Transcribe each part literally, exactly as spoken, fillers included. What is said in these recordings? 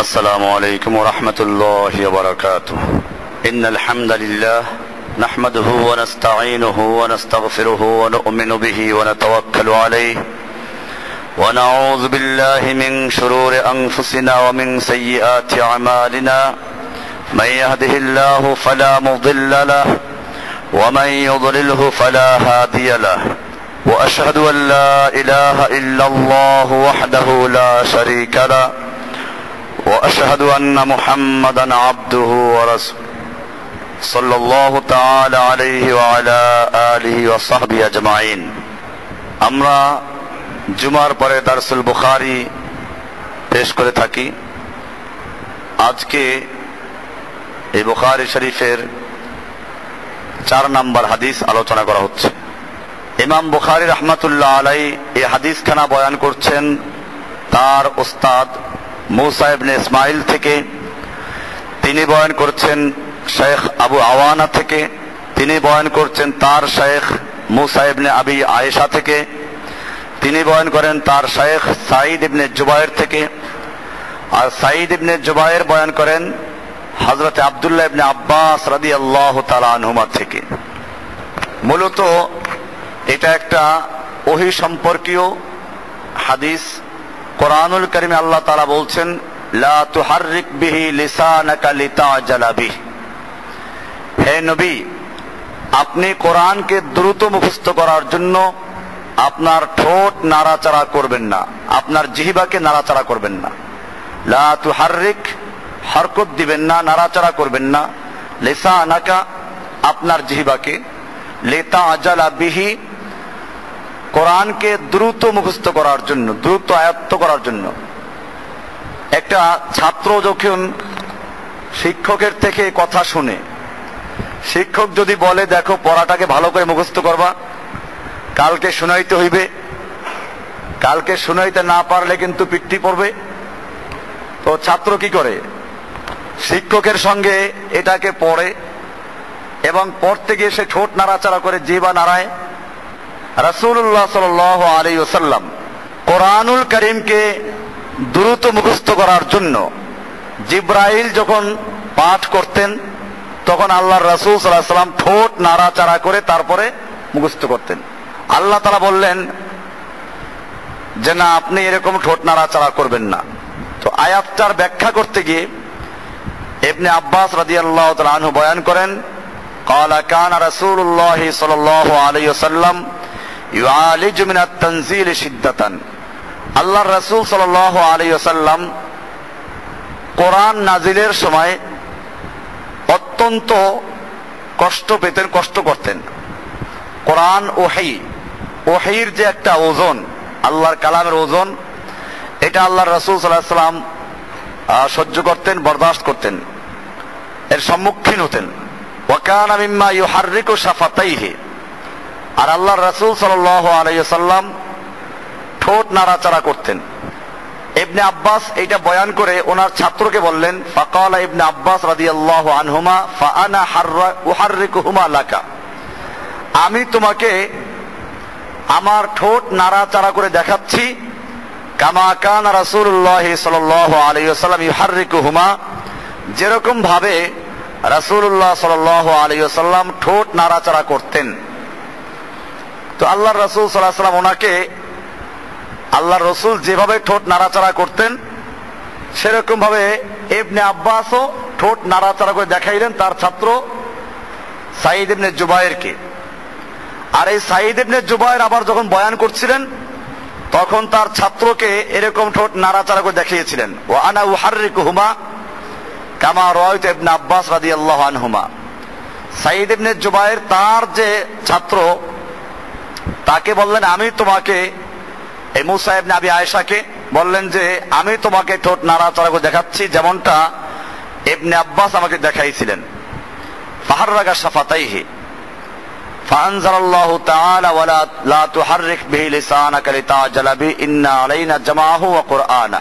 السلام عليكم ورحمة الله وبركاته. إن الحمد لله نحمده ونستعينه ونستغفره ونؤمن به ونتوكل عليه ونعوذ بالله من شرور أنفسنا ومن سيئات أعمالنا. من يهده الله فلا مضل له ومن يضلله فلا هادي له. وأشهد أن لا إله إلا الله وحده لا شريك له وأشهد أن محمدا عبده ورسوله صلى الله تعالى عليه وعلى آله وصحبه أجمعين. আমরা জুমার পরে দারসুল বুখারী পেশ করে থাকি। আজকে এই বুখারী শরীফের চার নম্বর হাদিস আলোচনা করা হচ্ছে। ইমাম বুখারী রাহমাতুল্লাহ আলাইহি এই হাদিসখানা বয়ান করছেন তার উস্তাদ মুসা ইবনে ইসমাইল থেকে। তিনি বয়ান করছেন শেখ আবু আওয়ানা থেকে। তিনি বয়ান করছেন তার শেখ মুসা ইবনে আবি আয়েশা থেকে। তিনি বয়ান করেন তার শেখ সাঈদ ইবনে জুবায়ের থেকে। আর সাঈদ ইবনে জুবায়ের বয়ান করেন হযরত আব্দুল্লাহ ইবনে আব্বাস রাদিয়াল্লাহু তাআলা আনহুমা থেকে। মূলত এটা একটা ওহী সম্পর্কীয় হাদিস। কোরআনুল কারীমে আল্লাহ তাআলা বলছেন, লা তুহাররিক বিহি লিসানাকা লিতাজালা বিহি। হে নবী, আপনি কোরআনকে দ্রুত মুখস্থ করার জন্য আপনার ঠোঁট নাড়াচাড়া করবেন না, আপনার জিহ্বাকে নাড়াচাড়া করবেন না। লা তুহাররিক, হরকত দিবেন না, নাড়াচাড়া করবেন না। লিসানাকা, আপনার জিহ্বাকে। লিতাজালা বিহি, কোরআনকে দ্রুত মুখস্থ করার জন্য, দ্রুত আয়ত্ত করার জন্য। একটা ছাত্র যখন শিক্ষকের থেকে কথা শুনে, শিক্ষক যদি বলে দেখো পড়াটাকে ভালো করে মুখস্থ করবা, কালকে শুনাইতে হইবে, কালকে শুনাইতে না পারলে কিন্তু পিট্টি পড়বে, তো ছাত্র কি করে? শিক্ষকের সঙ্গে এটাকে পড়ে এবং পড়তে গিয়ে সে ঠোঁট নাড়াচাড়া করে, জিহ্বা নাড়ায়। রাসূলুল্লাহ সাল্লাল্লাহু আলাইহি ওয়াসাল্লাম কোরআনুল কারীমকে দ্রুত মুখস্থ করার জন্য জিবরাইল যখন পাঠ করতেন তখন আল্লাহর রাসূল সাল্লাল্লাহু আলাইহি ওয়াসাল্লাম ঠোঁট নাড়াচাড়া করে তারপরে মুখস্থ করতেন। আল্লাহ তাআলা বললেন যে না, আপনি এরকম ঠোঁট নাড়াচাড়া করবেন না। তো আয়াতটার ব্যাখ্যা করতে গিয়ে ইবনে আব্বাস রাদিয়াল্লাহু তাআলা আনহু বয়ান করেন, ক্বালা কানা রাসূলুল্লাহ সাল্লাল্লাহু আলাইহি ওয়াসাল্লাম ইউআলিজু মিনাত তানজিল শিদ্দাতান। আল্লাহর রাসূল সাল্লাল্লাহু আলাইহি ওয়াসাল্লাম কোরআন নাজিলের সময় অত্যন্ত কষ্ট পেতেন, কষ্ট করতেন। কোরআন ওহী, ওহীর যে একটা ওজন, আল্লাহর কালামের ওজন, এটা আল্লাহর রাসূল সাল্লাল্লাহু আলাইহি ওয়াসাল্লাম সহ্য করতেন, বরদাস্ত করতেন, এর সম্মুখীন হতেন। ওয়া কানা মিম্মা ইউহাররিকু শাফাতাইহি, আর আল্লাহর রাসূল সাল্লাল্লাহু আলাইহি ওয়াসাল্লাম ঠোঁট নাড়াচাড়া করতেন। ইবনে আব্বাস এইটা বয়ান করে ওনার ছাত্রকে বললেন, ফাকালা ইবনে আব্বাস রাদিয়াল্লাহু আনহুমা ফাআনা উহাররিকুহুমা লাকা, আমি তোমাকে আমার ঠোঁট নাড়াচাড়া করে দেখাচ্ছি, কামা কানা রাসূলুল্লাহ সাল্লাল্লাহু আলাইহি ওয়াসাল্লাম ইউহাররিকুহুমা, যেরকম ভাবে রাসূলুল্লাহ সাল্লাল্লাহু আলাইহি ওয়াসাল্লাম ঠোঁট নাড়াচাড়া করতেন। তো আল্লাহর রাসূল সাল্লাল্লাহু আলাইহি ওয়াসাল্লাম ওনাকে, আল্লাহর রাসূল যেভাবে ঠোঁট নাড়াচাড়া করতেন সেরকম ভাবে ইবনে আব্বাসও ঠোঁট নাড়াচাড়া করে দেখাইলেন তার ছাত্র সাঈদ ইবনে জুবায়েরকে। আর এই সাঈদ ইবনে জুবায়ের আবার যখন বয়ান করছিলেন তখন তার ছাত্রকে এরকম ঠোঁট নাড়াচাড়া করে দেখিয়েছিলেন। ওয়া আনা উহাররিকুহুমা কামা রাআইতু ইবনে আব্বাস রাদিয়াল্লাহু আনহুমা। সাঈদ ইবনে জুবায়ের তার যে ছাত্র তাকে বললেন, আমি তোমাকে, এই মুসা ইবনে আবি আয়েশাকে বললেন যে আমি তোমাকে ঠোঁট নাড়াচাড়া করে দেখাচ্ছি যেমনটা ইবনে আব্বাস আমাকে দেখাইছিলেন। ফাহাররাকা শাফাতাইহি ফাআনজালাল্লাহু তাআলা ওয়ালা লা তুহাররিক বিহি লিসানাকা লিতাজালা বিহি ইন্না আলাইনা জামাআহু ওয়া কুরআনা।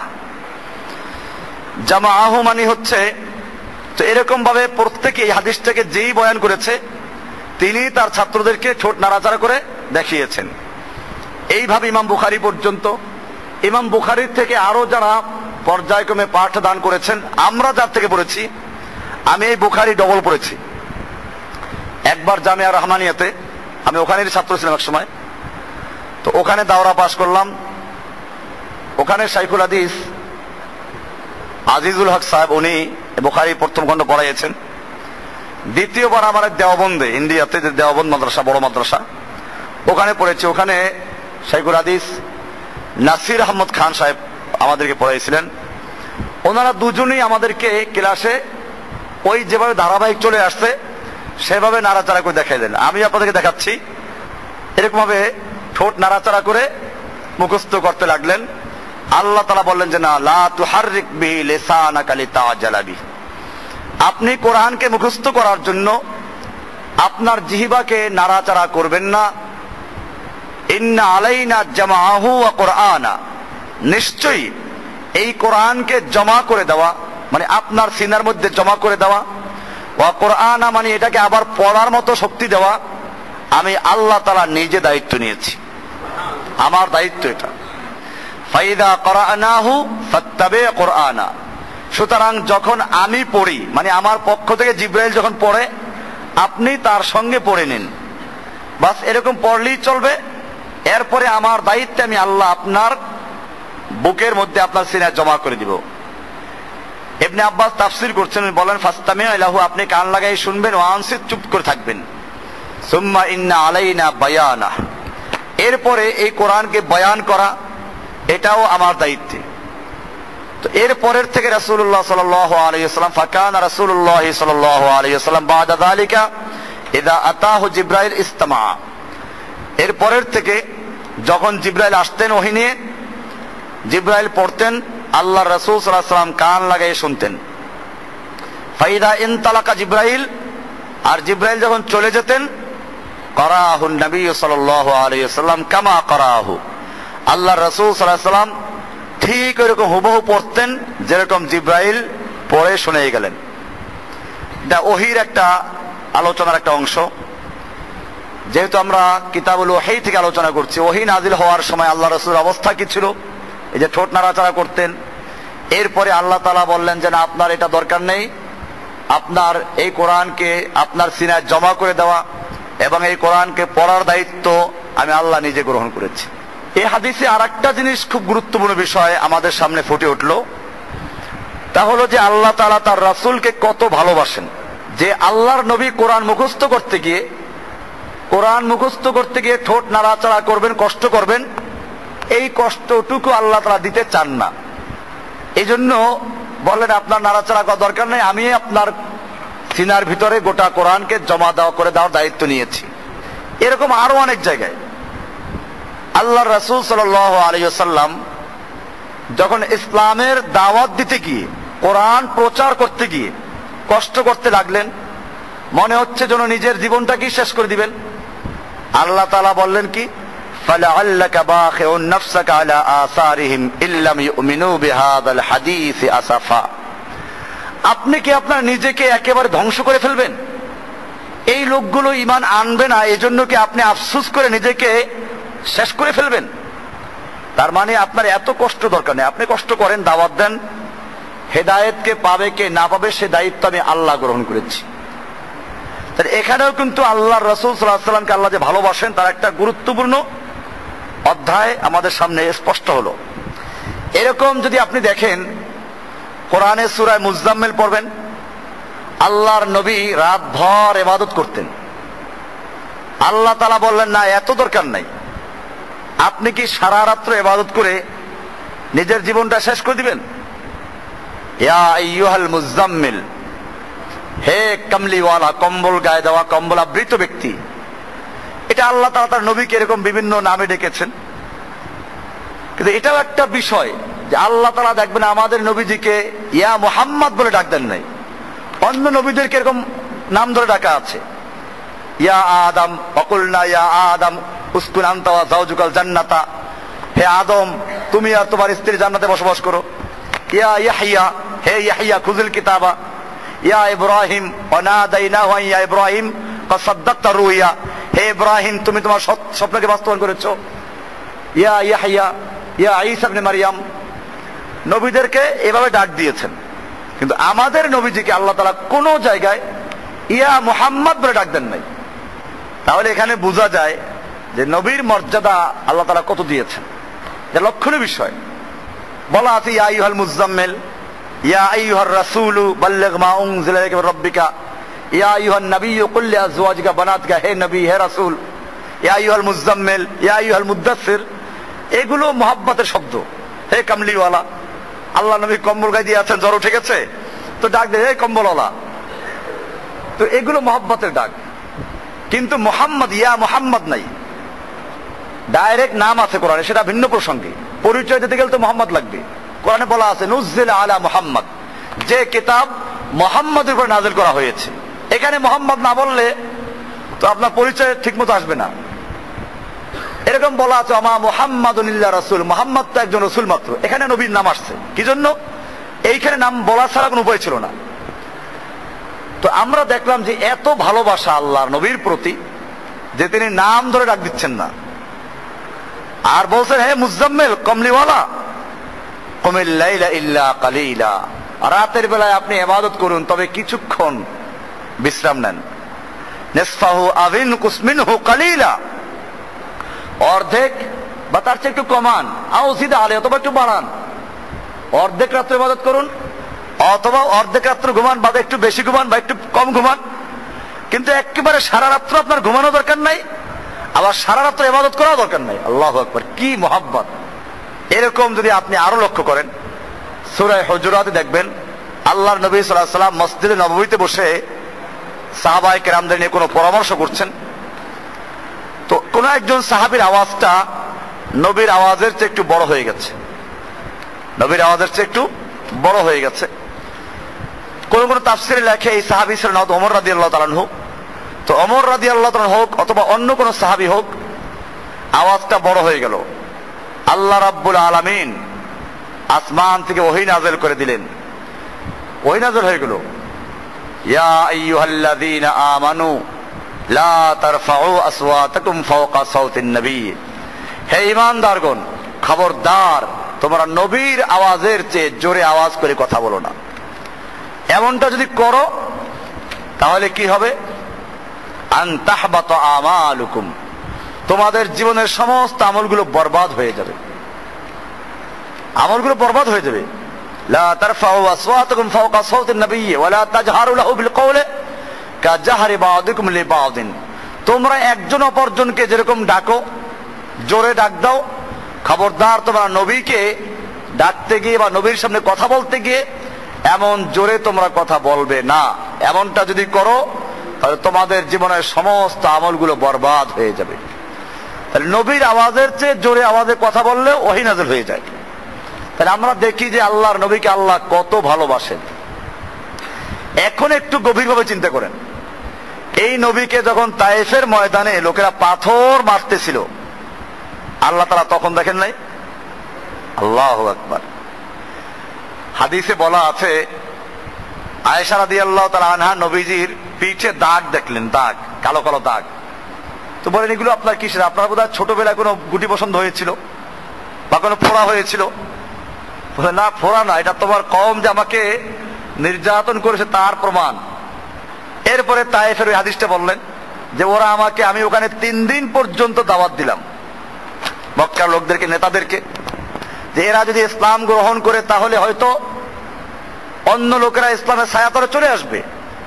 জামাআহু মানে হচ্ছে, তো এরকম ভাবে প্রত্যেকে এই হাদিসটাকে যেই বয়ান করেছে তিনি তার ছাত্রদেরকে ঠোঁট নাড়াচাড়া করে দেখিয়েছেন। এইভাবে ইমাম বুখারী পর্যন্ত, ইমাম বুখারীর থেকে আরো যারা পর্যায়ক্রমে পাঠ দান করেছেন। আমরা যার থেকে পড়েছি, আমি এই বুখারী ডবল পড়েছি। একবার জামিয়া রহমানিয়াতে, আমি ওখানেরই ছাত্র ছিলাম এক সময়, তো ওখানে দাওরা পাশ করলাম। ওখানে শাইখুল হাদিস আজিজুল হক সাহেব, উনি বুখারী প্রথম খণ্ড পড়াইয়েছেন। দ্বিতীয়বার আমার দেওবন্দে, ইন্ডিয়াতে যে দেওবন্দ মাদ্রাসা, বড় মাদ্রাসা, ওখানে পড়েছি। ওখানে শাইখুল হাদিস নাসির আহমদ খান সাহেব আমাদেরকে পড়াইছিলেন। ওনারা দুজনেই আমাদেরকে ক্লাসে ওই যেভাবে ধারাবাহিক চলে আসছে সেভাবে নাড়াচাড়া করে দেখাই দেন। আমি আপনাদেরকে দেখাচ্ছি, এরকম ভাবে ঠোঁট নাড়াচাড়া করে মুখস্থ করতে লাগলেন। আল্লাহ তাআলা বললেন যে না, লা তুহাররিক বিহি লিসানাকা লিতাআজালা বিহি, আপনি কোরআনকে মুখস্থ করার জন্য আপনার জিহ্বাকে নাড়াচাড়া করবেন না। ইন্না আলাইনা জামাআহু ওয়া কুরআনা, নিশ্চয়ই এই কোরআনকে জমা করে দেওয়া মানে আপনার সিনার মধ্যে জমা করে দেওয়া, ওয়া কুরআনা মানে এটাকে আবার পড়ার মতো শক্তি দেওয়া, আমি আল্লাহ তাআলা নিজে দায়িত্ব নিয়েছি, আমার দায়িত্ব এটা। ফাইদা করানাহু ফাত্তাবি কুরআনা, সুতরাং যখন আমি পড়ি মানে আমার পক্ষ থেকে জিবরাইল যখন পড়ে, আপনি তার সঙ্গে পড়ে নিন, বাস এরকম পড়লেই চলবে। এরপরে আমার দায়িত্বে আমি আল্লাহ আপনার বুকের মধ্যে আপনার সিনায় জমা করে দিব। ইবনে আব্বাস তাফসীর করছেন, বলেন ফাস্তামিউ লাহু, আপনি কান লাগাই শুনবেন, ওয়া আনসিত, চুপ করে থাকবেন। সুম্মা ইন্না আলাইনা বায়ানা, এরপরে এই কোরআনকে বয়ান করা এটাও আমার দায়িত্বে। তো এর পরের থেকে রাসূলুল্লাহ সাল্লাল্লাহু আলাইহি ওয়াসাল্লাম, ফাকানা রাসূলুল্লাহ সাল্লাল্লাহু আলাইহি ওয়াসাল্লাম বাদা যালিকা ইযা আতাহু জিবরাইল ইসতামা, এর পরের থেকে যখন জিবরাইল আসতেন ওহী নিয়ে, জিবরাইল পড়তেন, আল্লাহর রাসূল সাল্লাল্লাহু আলাইহি ওয়াসাল্লাম কান লাগায়ে শুনতেন। ফাইদা ইনতালাকা জিবরাইল, আর জিবরাইল যখন চলে যেতেন, করাহু নবী সাল্লাল্লাহু আলাইহি ওয়াসাল্লাম কামা করাহু, আল্লাহর রাসূল সাল্লাল্লাহু আলাইহি ওয়াসাল্লাম ঠিক এরকম হুবহু পড়তেন যেরকম জিবরাইল পড়ে শুনে গেলেন। এটা ওহীর একটা আলোচনার একটা অংশ। যেহেতু আমরা কিতাবুল ওহী থেকে আলোচনা করছি, ওহী নাজিল হওয়ার সময় আল্লাহ রাসূলের অবস্থা কি ছিল, এই যে ঠোঁট নাড়াচাড়া করতেন। এরপরে আল্লাহ তাআলা বললেন যে না, আপনার এটা দরকার নেই, আপনার এই কোরআনকে আপনার সিনায় জমা করে দেওয়া এবং এই কোরআনকে পড়ার দায়িত্ব আমি আল্লাহ নিজে গ্রহণ করেছি। এই হাদিসে আর একটা জিনিস খুব গুরুত্বপূর্ণ বিষয় আমাদের সামনে ফুটে উঠল, তা হলো যে আল্লাহ তাআলা তার রাসূলকে কত ভালোবাসেন, যে আল্লাহর নবী কোরআন মুখস্থ করতে গিয়ে কোরআন মুখস্থ করতে গিয়ে ঠোঁট নাড়াচাড়া করবেন, কষ্ট করবেন, এই কষ্টটুকু আল্লাহ তাআলা দিতে চান না। এই জন্য বললেন আপনার নাড়াচাড়া করার দরকার নেই, আমি আপনার সিনার ভিতরে গোটা কোরআনকে জমা দেওয়া করে দেওয়ার দায়িত্ব নিয়েছি। এরকম আরো অনেক জায়গায় আল্লাহর রাসূল সাল্লাল্লাহু আলাইহি ওয়াসাল্লাম যখন ইসলামের দাওয়াত দিতে গিয়ে, কোরআন প্রচার করতে গিয়ে কষ্ট করতে লাগলেন, মনে হচ্ছে যেন নিজের জীবনটাকেই শেষ করে দিবেন। আল্লাহ তাআলা বললেন কি, ফালাআল্লাকা বাখিউন নাফসাকা আলা আসারিহিম ইল্লাম ইউমিনু বিহাযাল হাদীস আসাফা, আপনি কি আপনার নিজেকে একেবারে ধ্বংস করে ফেলবেন? এই লোকগুলো ঈমান আনবে না, এজন্য কি আপনি আফসোস করে নিজেকে শেষ করে ফেলবেন? তার মানে আপনার এত কষ্ট দরকার নেই, আপনি কষ্ট করেন, দাওয়াত দেন, হেদায়েতকে পাবে কে না পাবে সে দায়িত্ব আমি আল্লাহ গ্রহণ করেছি। এখানেও কিন্তু আল্লাহর রাসূল সাল্লাল্লাহু আলাইহি ওয়াসাল্লামকে আল্লাহ যে ভালোবাসেন তার একটা গুরুত্বপূর্ণ অধ্যায় আমাদের সামনে স্পষ্ট হলো। এরকম যদি আপনি দেখেন, কোরআনের সূরা মুজাম্মিল পড়বেন, আল্লাহর নবী রাত ভর ইবাদত করতেন। আল্লাহ তাআলা বললেন না, এত দরকার নাই, আপনি কি সারা রাত্র ইবাদত করে নিজের জীবনটা শেষ করে দিবেন? ইয়া আইয়ুহাল মুজাম্মিল, হে কমলিওয়ালা, কম্বল গায়ে দেওয়া, কম্বল আবৃত ব্যক্তি। এটা আল্লাহ তাআলা তার নবীকে এরকম বিভিন্ন নামে ডেকেছেন। কিন্তু এটাও একটা বিষয় যে আল্লাহ তাআলা দেখবেন আমাদের নবীজিকে ইয়া মুহাম্মদ বলে ডাক দেন নাই, অন্য নবীদেরকে এরকম নাম ধরে ডাকা আছে। ইয়া আদম ওয়াকুলনা ইয়া আদম উসকুন আনতা ওয়া যাওজুকাল জান্নাতা, হে আদম তুমি আর তোমার স্ত্রী জান্নাতে বসবাস করো। ইয়া ইয়াহইয়া, হে ইয়াহইয়া খুযিল কিতাবা। ইয়া ইব্রাহিম ওয়ানাদাইনাহু ইয়া ইব্রাহিম ক্বাদ সাদ্দাকতা রুইয়া, হে ইব্রাহিম তুমি তোমার স্বপ্নকে বাস্তবায়ন করেছো। ইয়া ইয়াহইয়া, ইয়া ঈসা ইবনে মারইয়াম, নবীদেরকে এভাবে ডাক দিয়েছেন, কিন্তু আমাদের নবীজিকে আল্লাহ তাআলা কোনো জায়গায় ইয়া মুহাম্মদ বলে ডাক দেন নাই। তাহলে এখানে বোঝা যায় যে নবীর মর্যাদা আল্লাহ তাআলা কত দিয়েছেন, এটা লক্ষণীয় বিষয়। বলা আছে ইয়া আইয়ুহাল মুযাম্মিল, ইয়া আইয়ুহার রাসূলু বাল্লিগ মা উনজিলা ইলাইকা মির রাব্বিকা, ইয়া আইয়ুহান নাবিয়্যু কুল লিআজওয়াজিকা বানাতিকা, হে নবী হে রাসূল, ইয়া আইয়ুহাল মুযাম্মিল, ইয়া আইয়ুহাল মুদ্দাসসির, এগুলো মহব্বতের শব্দ। হে কামলিওয়ালা, আল্লাহ নবী কম্বল গায়ে দিয়ে আছেন, জ্বর উঠে গেছে, তো ডাক দেয় হে কম্বলওয়ালা, তো এগুলো মহব্বতের ডাক। কিন্তু মুহাম্মদ, ইয়া মুহাম্মদ নাই, ডাইরেক্ট নাম আছে কোরআনে, সেটা ভিন্ন প্রসঙ্গে। পরিচয় দিতে গেলে তো মুহাম্মদ লাগবে। কোরআনে বলা আছে নুজ্জিলা আলা মুহাম্মদ, যে কিতাব মুহাম্মদের উপর নাযিল করা হয়েছে। এখানে মুহাম্মদ না বললে তো আপনার পরিচয় ঠিকমতো আসবে না। এরকম বলা আছে আমা মুহাম্মাদুন ইল্লা রাসূল, মুহাম্মদ তো একজন রাসূল মাত্র। এখানে নবীর নাম আসছে, কি জন্য? এইখানে নাম বলা ছাড়া কোনো উপায় ছিল না। তো আমরা দেখলাম যে এত ভালোবাসা আল্লাহর নবীর প্রতি যে তিনি নাম ধরে ডাক দিচ্ছেন না, আর বলছেন হে মুজাম্মিল কমলিওয়ালা, কুমিল লাইলা ইল্লা কালিলা, রাতের বেলায় আপনি ইবাদত করুন, তবে কিছুক্ষণ বিশ্রাম নেন। নিসফাহু আবিন কুসমিনহু কালিলা, অর্ধেক বা তার চেয়ে একটু কমান, আও জিদা আলাইহি, অথবা একটু বাড়ান। অর্ধেক রাত্রে ইবাদত করুন, অথবা অর্ধেক রাত্রে ঘুমান, বা একটু বেশি ঘুমান বা একটু কম ঘুমান, কিন্তু একেবারে সারা রাত্র আপনার ঘুমানো দরকার নাই, আবার সারা রাত্র ইবাদত করা দরকার নাই। আল্লাহু আকবার, কি মহব্বত! এরকম যদি আপনি আরো লক্ষ্য করেন, সূরা হুজুরাতে দেখবেন আল্লাহর নবী সাল্লাল্লাহু আলাইহি ওয়াসাল্লাম মসজিদে নববীতে বসে সাহাবায়ে কেরামদের নিয়ে কোনো পরামর্শ করছেন। তো কোন একজন সাহাবীর আওয়াজটা নবীর আওয়াজের চেয়ে একটু বড় হয়ে গেছে, নবীর আওয়াজের চেয়ে একটু বড় হয়ে গেছে। কোন কোন তাফসীরে লেখে এই সাহাবী ছিলেন ওমর রাদিয়াল্লাহু তাআলা আনহু। তো ওমর রাদিয়াল্লাহু তাআলা হোক অথবা অন্য কোন সাহাবী হোক, আওয়াজটা বড় হয়ে গেল। আল্লাহ রাব্বুল আলামিন আসমান থেকে ওহী নাযিল করে দিলেন, ওহী নাযিল হয়ে গেল, ইয়া আইয়ুহাল্লাযীনা আমানু লা তারফাউ আসওয়াতাকুম ফাওকা সাওতিন নবী, হে ঈমানদারগণ খবরদার, তোমরা নবীর আওয়াজের চেয়ে জোরে আওয়াজ করে কথা বলো না। এমনটা যদি করো তাহলে কি হবে? আন তাহবাতা আমালুকুম, তোমাদের জীবনের সমস্ত আমলগুলো বরবাদ হয়ে যাবে, আমলগুলো বরবাদ হয়ে যাবে। লা তারফাউ আসওয়াতাকুম ফাওকা সাওতিন নবী ওয়া লা তাজহারু লাহু বিল কওলি কাজাহরি বা'দিকুম লিবা'দিন, তোমরা একজন অপরজনকে যেরকম ডাকো, জোরে ডাক দাও, খবরদার তোমরা নবীকে ডাকতে গিয়ে বা নবীর সামনে কথা বলতে গিয়ে এমন জোরে তোমরা কথা বলবে না। এমনটা যদি করো তাহলে তোমাদের জীবনের সমস্ত আমলগুলো বরবাদ হয়ে যাবে। তাহলে নবীর আওয়াজের চেয়ে জোরে আওয়াজে কথা বললে ওহী নাযিল হয়ে যায়। তাহলে আমরা দেখি যে আল্লাহর নবীকে আল্লাহ কত ভালোবাসেন। এখন একটু গভীরভাবে চিন্তা করেন, এই নবীকে যখন তায়েফের ময়দানে লোকেরা পাথর মারতেছিল, আল্লাহ তাআলা তখন দেখেন নাই? আল্লাহু আকবার। হাদিসে বলা আছে আয়েশা রাদিয়াল্লাহু তাআলা আনহা নবীজির পিঠে দাগ দেখলেন, দাগ, কালো কালো দাগ। তো বলেন এগুলো আপনার কিসের? আপনার বোধহয় ছোটবেলায় কোনো গুটি পছন্দ হয়েছিল বা কোনো ফোড়া হয়েছিল। বলে না, ফোড়া না, এটা তোমার কওম যে আমাকে নির্যাতন করেছে তার প্রমাণ। এরপরে তায়েফের ওই হাদিসটা বললেন যে ওরা আমাকে, আমি ওখানে তিন দিন পর্যন্ত দাওয়াত দিলাম মক্কার লোকদেরকে, নেতাদেরকে, যে এরা যদি ইসলাম গ্রহণ করে তাহলে হয়তো অন্য লোকেরা ইসলামের ছায়াতলে চলে আসবে।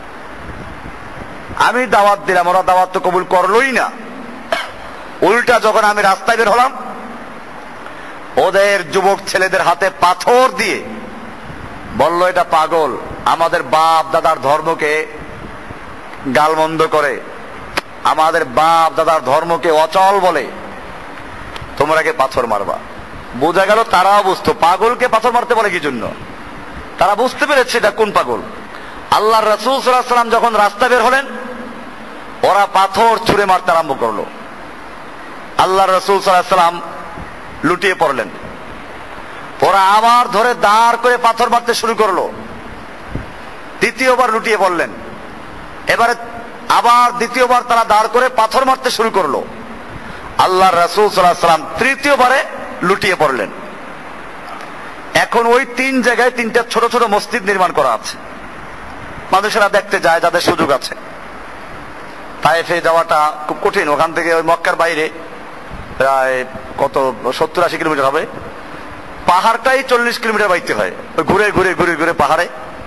আমি দাওয়াত দিলাম, ওরা দাওয়াত তো কবুল করলোই না। উল্টা যখন আমি রাস্তায় বের হলাম, ওদের যুবক ছেলেদের হাতে পাথর দিয়ে বলল এটা পাগল, আমাদের বাপ দাদার ধর্মকে গালমন্দ করে, আমাদের বাপ দাদার ধর্মকে অচল বলে, তোমরা কে পাথর মারবা। বোঝা গেল তারাও বুঝতো পাগলকে পাথর মারতে বলে কি জন্য, তারা বুঝতে পেরেছে এটা কোন পাগল। আল্লাহর রাসূল সাল্লাল্লাহু আলাইহি ওয়াসাল্লাম যখন রাস্তা বের হলেন, ওরা পাথর ছুঁড়ে মারতে আরম্ভ করলো। আল্লাহর রাসূল সাল্লাল্লাহু আলাইহি ওয়াসাল্লাম লুটিয়ে পড়লেন, ওরা আবার ধরে দাঁড় করে পাথর মারতে শুরু করলো। দ্বিতীয়বার লুটিয়ে পড়লেন, এবারে আবার দ্বিতীয়বার তারা দাঁড় করে পাথর মারতে শুরু করলো। আল্লাহর রাসূল সাল্লাল্লাহু আলাইহি ওয়াসাল্লাম তৃতীয়বারে লুটিয়ে পড়লেন। এখন ওই তিন জায়গায় তিনটা ছোট ছোট মসজিদ নির্মাণ করা আছে, মানুষেরা দেখতে যায় যাদের সুযোগ আছে। তায়েফে যাওয়াটা খুব কঠিন, ওখান থেকে ওই মক্কার বাইরে প্রায় কত সত্তর আশি কিলোমিটার হবে, পাহাড়টাই চল্লিশ কিলোমিটার বাইতে হয়, ওই ঘুরে ঘুরে ঘুরে ঘুরে পাহাড়ে।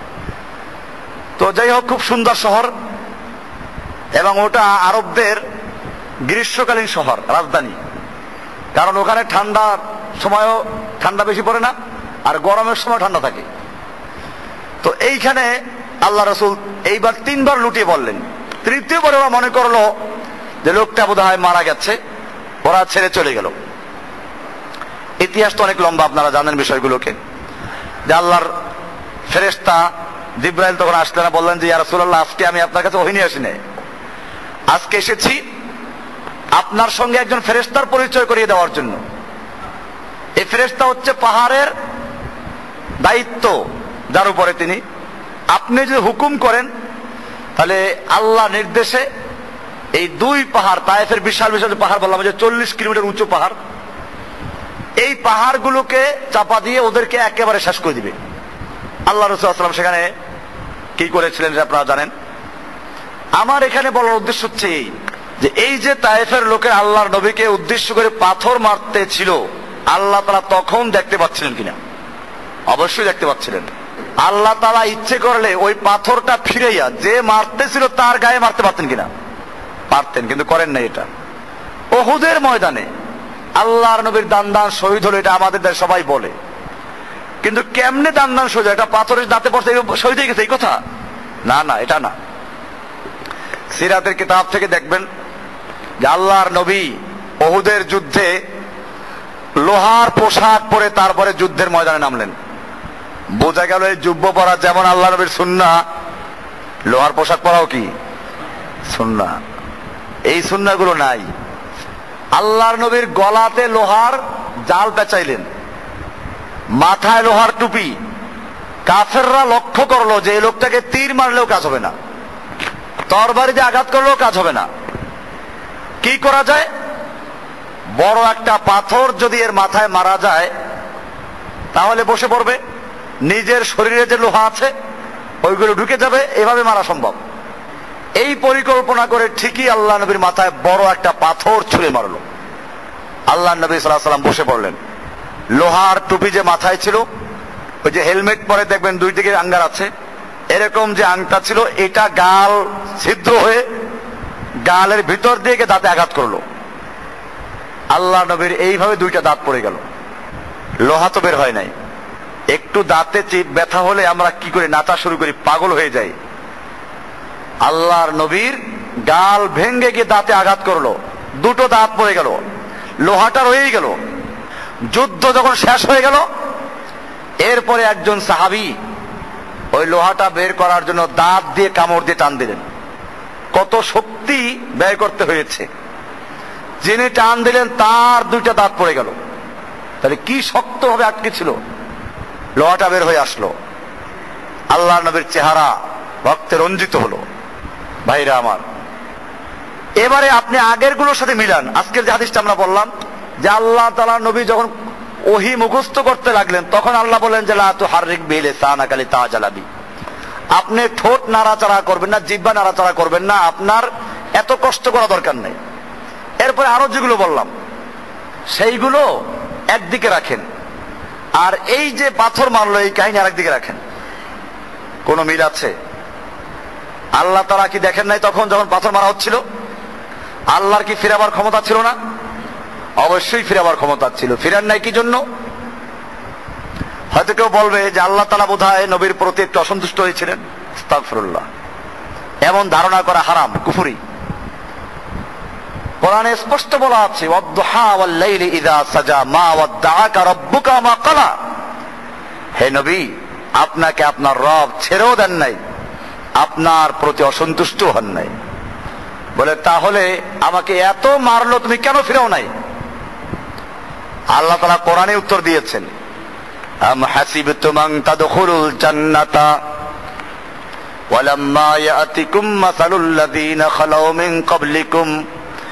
তো যাই হোক, খুব সুন্দর শহর, এবং ওটা আরবদের গ্রীষ্মকালীন শহর, রাজধানী। কারণ ওখানে ঠান্ডার সময়ও ঠান্ডা বেশি পড়ে না, আর গরমের সময় ঠান্ডা থাকে। তো এইখানে আল্লাহ রসুল এইবার তিনবার লুটিয়ে বললেন। তৃতীয়বার ওরা মনে করলো যে লোকটা বোধহয় মারা গেছে, ওরা ছেড়ে চলে গেল। ইতিহাস তো অনেক লম্বা, আপনারা জানেন বিষয়গুলোকে। যে আল্লাহর ফেরেশতা জিবরাইল তখন আসলেন, বললেন যে ইয়া রাসূলুল্লাহ, আজকে আমি আপনার কাছে ওহী নিয়ে আসি নাই, আজকে এসেছি আপনার সঙ্গে একজন ফেরেশতার পরিচয় করিয়ে দেওয়ার জন্য। এই ফেরেশতা হচ্ছে পাহাড়ের দায়িত্ব যার উপরে তিনি, আপনি যদি হুকুম করেন তাহলে আল্লাহ নির্দেশে এই দুই পাহাড়, তায়েফের বিশাল বিশাল পাহাড় বললাম যে চল্লিশ কিলোমিটার উঁচু পাহাড়, এই পাহাড়গুলোকে চাপা দিয়ে ওদেরকে একেবারে শেষ করে দিবে। আল্লাহ রাসূল সাল্লাল্লাহু আলাইহি ওয়াসাল্লাম সেখানে কি করেছিলেন আপনারা জানেন। আমার এখানে বলার উদ্দেশ্য হচ্ছে এই যে এই যে তায়েফের লোকের আল্লাহর নবীকে উদ্দেশ্য করে পাথর মারতে ছিল, আল্লাহ তাআলা তখন দেখতে পাচ্ছিলেন কিনা? অবশ্যই দেখতে পাচ্ছিলেন। আল্লাহ তাআলা ইচ্ছে করলে ওই পাথরটা ফিরাইয়া যে মারতেছিল তার গায়ে মারতে পারতেন কিনা? পারতেন, কিন্তু করেন না। এটা উহুদের ময়দানে আল্লাহর নবীর দান দান শহীদ হলো, এটা আমাদের দেশে সবাই বলে, কিন্তু কেমনে দান দান শহীদ? এটা পাথরের দাঁতে পড়তে শহীদ হয়ে গেছে এই কথা? না না, এটা না। সিরাতের কিতাব থেকে দেখবেন যে আল্লাহর নবী উহুদের যুদ্ধে লোহার পোশাক পরে তারপরে যুদ্ধের ময়দানে নামলেন। বোঝা গেল এই জুব্ব পরা যেমন আল্লাহ নবীর সুন্নাহ, লোহার পোশাক পরাও কি সুন্নাহ? এই সুন্নাহগুলো নাই। আল্লাহর নবীর গলাতে লোহার জাল পেঁচাইলেন, মাথায় লোহার টুপি। কাফেররা লক্ষ্য করলো যে এই লোকটাকে তীর মারলেও কাজ হবে না, তরবারি দিয়ে আঘাত করলেও কাজ হবে না। কি করা যায়? বড় একটা পাথর যদি এর মাথায় মারা যায় তাহলে বসে পড়বে, নিজের শরীরে যে লোহা আছে ওইগুলো ঢুকে যাবে, এভাবে মারা সম্ভব। এই পরিকল্পনা করে ঠিকই আল্লাহ নবীর মাথায় বড় একটা পাথর ছুঁড়ে মারলো। আল্লাহ নবী সাল্লাল্লাহু আলাইহি ওয়াসাল্লাম বসে পড়লেন। লোহার টুপি যে মাথায় ছিল, ওই যে হেলমেট পরে দেখবেন দুই দিকে আঙ্গার আছে, এরকম যে আংটা ছিল, এটা গাল ছিদ্র হয়ে গালের ভিতর দিয়ে দাঁতে আঘাত করলো। আল্লাহ নবীর এইভাবে দুইটা দাঁত পড়ে গেল। লোহা তো বের হয় নাই, একটু দাঁতে চিপ ব্যথা হলে আমরা কি করে নাচা শুরু করি, পাগল হয়ে যাই। আল্লাহর নবীর গাল ভেঙ্গে গিয়ে দাঁতে আঘাত করলো, দুটো দাঁত পড়ে গেল, লোহাটা রয়েই গেল। যুদ্ধ যখন শেষ হয়ে গেল, এরপরে একজন সাহাবী ওই লোহাটা বের করার জন্য দাঁত দিয়ে কামড় দিয়ে টান দিলেন। কত শক্তি ব্যয় করতে হয়েছে। যিনি টান দিলেন তার দুইটা দাঁত পড়ে গেল। তাহলে কি শক্ত ভাবে আটকে ছিল, লোহাটা বের হয়ে আসলো। আল্লাহ নবীর চেহারা রক্তে রঞ্জিত হলো। ভাইরা আমার, এবারে আপনি আগের গুলোর সাথে মিলান। আজকের যে হাদিসটা আমরা বললাম যে আল্লাহ তাআলা নবী যখন ওহী মুখস্থ করতে লাগলেন, তখন আল্লাহ বলেন যে লা তুহাররিক বিহি লিসানাকা লিতাজালা বি, আপনি ঠোঁট নাড়াচাড়া করবেন না, জিহ্বা নাড়াচাড়া করবেন না, আপনার এত কষ্ট করা দরকার নেই। এরপরে আরো যেগুলো বললাম সেইগুলো একদিকে রাখেন, আর এই যে পাথর মারলো এই কাহিনী আরেকদিকে রাখেন। কোন মিল আছে? আল্লাহ তাআলা কি দেখেন নাই তখন যখন পাথর মারা হচ্ছিল? আল্লাহর কি ফিরাবার ক্ষমতা ছিল না? অবশ্যই ফিরাবার ক্ষমতা ছিল। ফিরান নাই কি জন্য? হয়তো কেউ বলবে যে আল্লাহ তাআলা বোধহয় নবীর প্রতি একটু অসন্তুষ্ট হয়েছিলেন। আস্তাগফিরুল্লাহ, এমন ধারণা করা হারাম, কুফরি। কোরআনে স্পষ্ট বলা আছে ওয়াদ-দুহা ওয়াল-লাইলি ইযা সাজা মা ওয়াদ্দাআকা রাব্বুকা মা ক্বালা, হে নবী, আপনাকে আপনার রব ছেড়েও দেন নাই, আপনার প্রতি অসন্তুষ্ট হন নাই। বলে তাহলে আমাকে এত মারলো, তুমি কেন ফিরাও নাই? আল্লাহ তাআলা কোরআনে উত্তর দিয়েছেন, আম হাসিবতুম আন তাদখুলুল জান্নাতা ওয়ালাম্মা ইয়াতিকুম মাসালুল লাযীনা খালাউ মিন ক্বাবলিকুম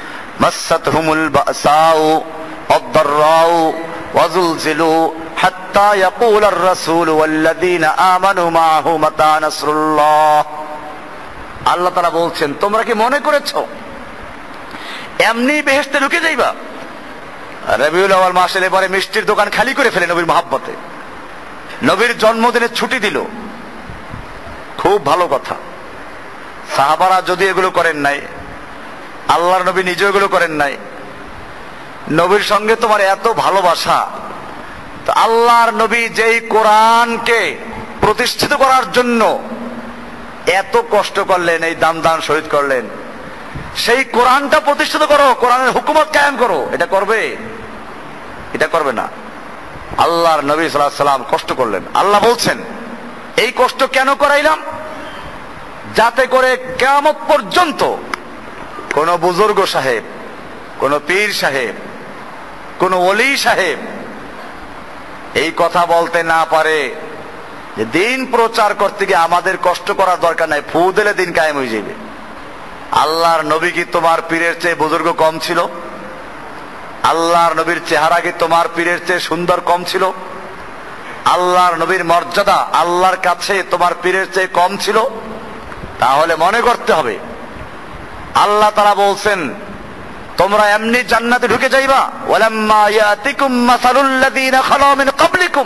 মাসাতহুমুল বাসাউ ওয়াদ-দাররাউ ওয়াযুলজিলু হাত্তা হাত্তা ইয়াকুলার রাসূল ওয়াল্লাযীনা আমানু মাআহু মাতা নাসরুল্লাহ। আল্লাহ তাআলা বলছেন, তোমরা কি মনে করেছো এমনি বেহেশতে ঢুকে যাইবা? রবিউল আউয়াল মাস এলে পরে মিষ্টির দোকান খালি করে ফেলে নবীর মহাব্বতে, নবীর জন্মদিনে ছুটি দিল। খুব ভালো কথা। সাহাবারা যদি এগুলো করেন নাই, আল্লাহর নবী নিজে এগুলো করেন নাই, নবীর সঙ্গে তোমার এত ভালোবাসা, তো আল্লাহর নবী যেই কোরআনকে প্রতিষ্ঠিত করার জন্য এত কষ্ট করলেন, এই দাম দান শহীদ করলেন, সেই কোরআনটা প্রতিষ্ঠিত করো, কোরআনের হুকুমত কায়েম করো। এটা করবে? এটা করবে না। আল্লাহর নবী সাল্লাল্লাহু আলাইহি ওয়াসাল্লাম কষ্ট করলেন। আল্লাহ বলছেন, এই কষ্ট কেন করাইলাম? যাতে করে কিয়ামত পর্যন্ত কোন বুজুর্গ সাহেব, কোন পীর সাহেব, কোন ওলি সাহেব এই কথা বলতে না পারে যে দিন প্রচার করতে গিয়ে আমাদের কষ্ট করার দরকার নাই, ফু দিলে দিন কায়েম হয়ে যাবে। আল্লাহর নবী কি তোমার পীরের চেয়ে বুজুর্গ কম ছিল? আল্লাহর নবীর চেহারা কি তোমার পীরের চেয়ে সুন্দর কম ছিল? আল্লাহর নবীর মর্যাদা আল্লাহর কাছে তোমার পীরের চেয়ে কম ছিল? তাহলে মনে করতে হবে, আল্লাহ তাআলা বলছেন তোমরা এমনি জান্নাতে ঢুকে যাইবা। ওয়ালাম্মা ইয়াতিকুম মাসালুল লাযীনা খালা মিন ক্বাবলিকুম,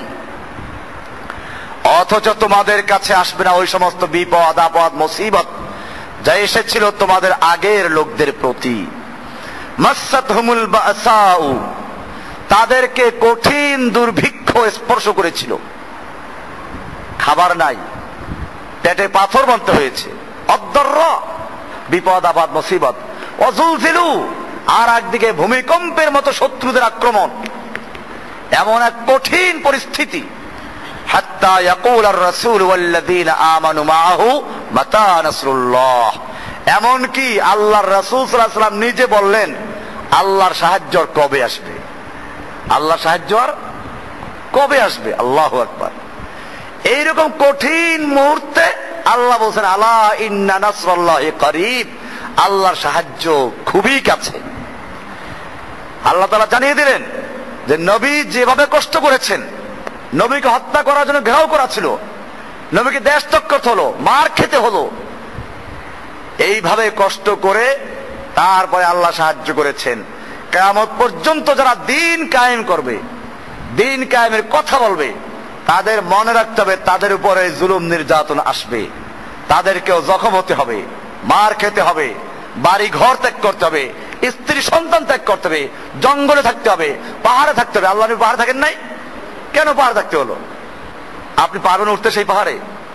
অথচ তোমাদের কাছে আসবে না ওই সমস্ত বিপদ আপদ মুসিবত যা এসেছিল তোমাদের আগের লোকদের প্রতি। মাসাতহুমুল বাসাউ, তাদেরকে কঠিন দুর্ভিক্ষ স্পর্শ করেছিল, খাবার নাই, পেটে পাথর বাঁধতে হয়েছে। অদ্দর্র, বিপদ আপদ মুসিবত। ওয়াজুলজিলু, আর একদিকে ভূমিকম্পের মতো শত্রুদের আক্রমণ, এমন এক কঠিন পরিস্থিতি। হাত্তা ইয়াকুলার রাসূল ওয়াল্লাযীনা আমানু মাআহু মাতা নাসরুল্লাহ, এমন কি আল্লাহর রাসূল সাল্লাল্লাহু আলাইহি ওয়াসাল্লাম নিজে বললেন, আল্লাহর সাহায্য কবে আসবে? আল্লাহর সাহায্য কবে আসবে? আল্লাহু আকবার। এইরকম কঠিন মুহূর্তে আল্লাহ বলছেন, আলা ইন্না নাসরাল্লাহি করিব, আল্লাহর সাহায্য খুবই কাছে। আল্লাহ তাআলা জানিয়ে দিলেন যে নবী যেভাবে কষ্ট করেছেন, নবীকে হত্যা করার জন্য ঘেরাও করা ছিল, নবীকে দেশত্যাগ করতে হলো, মার খেতে হলো, এইভাবে কষ্ট করে তারপরে আল্লাহ সাহায্য করেছেন। কিয়ামত পর্যন্ত যারা দিন কায়েম করবে, দিন কায়েমের কথা বলবে, তাদের মনে রাখতে হবে তাদের উপরে জুলুম নির্যাতন আসবে, তাদেরকেও জখম হতে হবে, মার খেতে হবে, বাড়ি ঘর ত্যাগ করতে হবে, স্ত্রী সন্তান ত্যাগ করতে হবে, জঙ্গলে থাকতে হবে, পাহাড়ে থাকতে হবে। আল্লাহ নবী পাহাড়ে থাকেন নাই? কেন পাহাড়ে থাকতে হলো? আপনি পারবেন উঠতে সেই পাহাড়ে?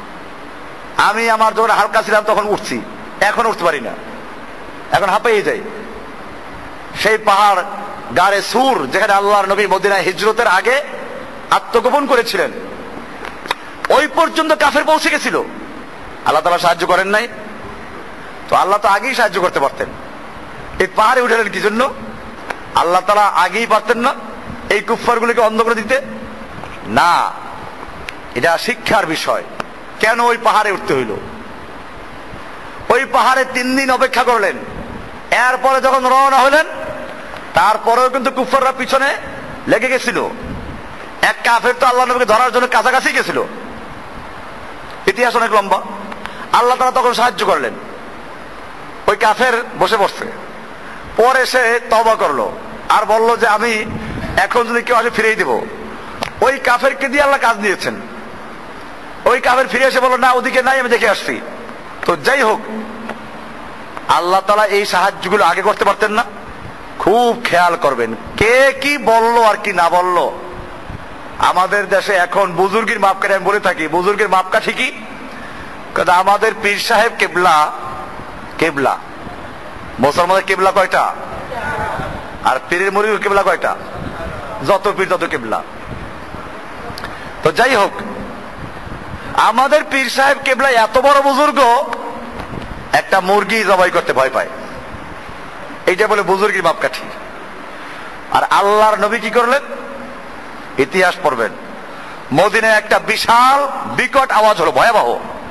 আমি আমার যখন হালকা ছিলাম তখন উঠছি, এখন উঠতে পারি না, এখন হাঁপিয়ে যাই। সেই পাহাড় গাড়ে সুর, যেখানে আল্লাহর নবী মদিনায় হিজরতের আগে আত্মগোপন করেছিলেন, ওই পর্যন্ত কাফের পৌঁছে গেছিল। আল্লাহ তাআলা সাহায্য করেন নাই? তো আল্লাহ তো আগেই সাহায্য করতে পারতেন। এই পাহাড়ে উঠেলেন কি জন্য? আল্লাহ তাআলা আগেই পারতেন না এই কুফফারগুলোকে অন্ধ করে দিতে? না, এটা শিক্ষার বিষয়। কেন ওই পাহাড়ে উঠতে হইল? ওই পাহাড়ে তিন দিন অপেক্ষা করলেন, এরপরে যখন রওনা হলেন, তারপরেও কিন্তু কুফফাররা পিছনে লেগে গেছিল। এক কাফের তো আল্লাহ নবীকে ধরার জন্য কাছাকাছি গেছিল, ইতিহাস অনেক লম্বা। আল্লাহ তাআলা তখন সাহায্য করলেন। ওই কাফের বসে পড়ছে, পরে সে তওবা করলো আর বলল যে আমি এখন যদি কেউ আসে ফিরিয়ে দেব। ওই কাফেরকে দিয়ে আল্লাহ কাজ নিয়েছেন। ওই কাফের ফিরে এসে বলল, না ওদিকে নাই, আমি দেখে আসছি। তো যাই হোক, আল্লাহ তাআলা এই সাহায্যগুলো আগে করতে পারতেন না? খুব খেয়াল করবেন কে কি বলল আর কি না বলল। আমাদের দেশে এখন বুজুর্গের মাপ কাঠি, আমি বলে থাকি বুজুর্গের মাপ কাঠি কি, আমাদের পীর সাহেব কেবলা, কেবলা মুসলমানের কেবলা কয়টা? আর পীরের মুরিদের কেবলা কয়টা? যত পীর তত কেবলা। তো যাই হোক, আমাদের পীর সাহেব কেবলা এত বড় বুজুর্গ, একটা মুরগি জবাই করতে ভয় পায়, এইটা বলে বুজুর্গের মাপকাঠি। আর আল্লাহর নবী কি করলেন? ইতিহাস পড়বেন, মদিনায় একটা বিশাল বিকট আওয়াজ হলো, ভয়াবহ।